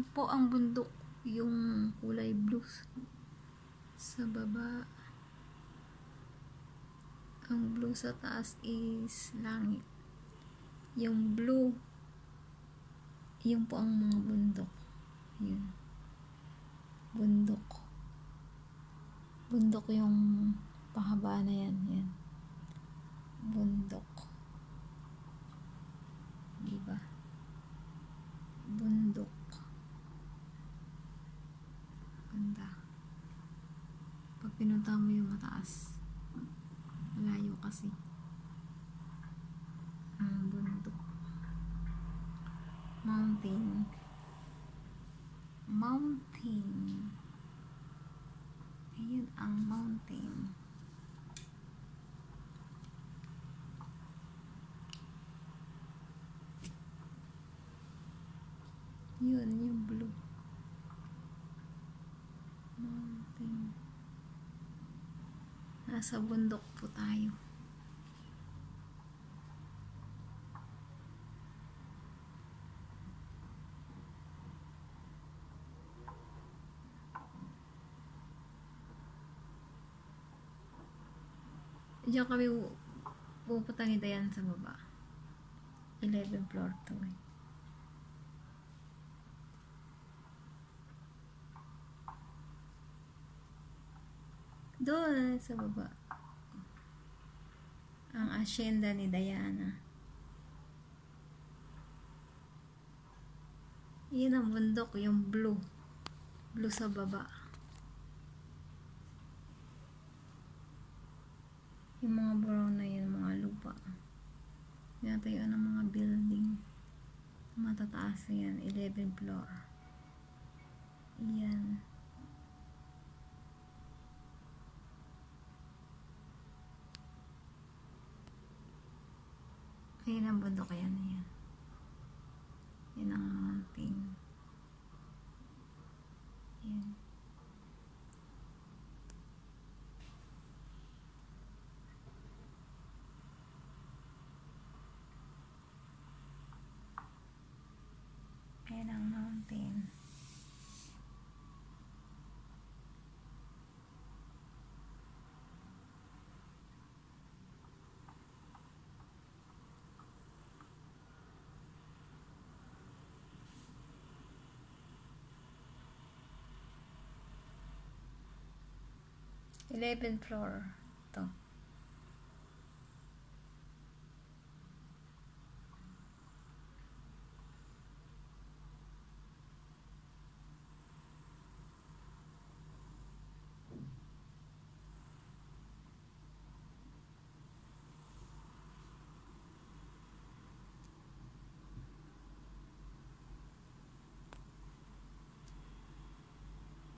Yan po ang bundok, yung kulay blue sa baba. Ang blue sa taas is langit. Yung blue, yun po ang mga bundok. Yun. Bundok. Bundok yung pahaba na yan. Yan. Bundok. Diba? Bundok. Ganda. Pag pinunta mo yung mataas, malayo kasi. Ang bundok. Mountain. Mountain. Ayan ang mountain. Yun, yung blue. Mountain. Nasa bundok po tayo. Diyan kami pupunta ni Dayan sa baba. 11th floor to eh. Doon sa baba. Ang asyenda ni Diana. Yan ang bundok, yung blue. Blue sa baba. Yung mga brown na yun, mga lupa. Tinatayo ng mga building. Matataas yan, 11th floor. Yan. Ayan ang bundok, yan na yan. Yan ang mountain. Yan. Ayan ang mountain. Eleventh floor to.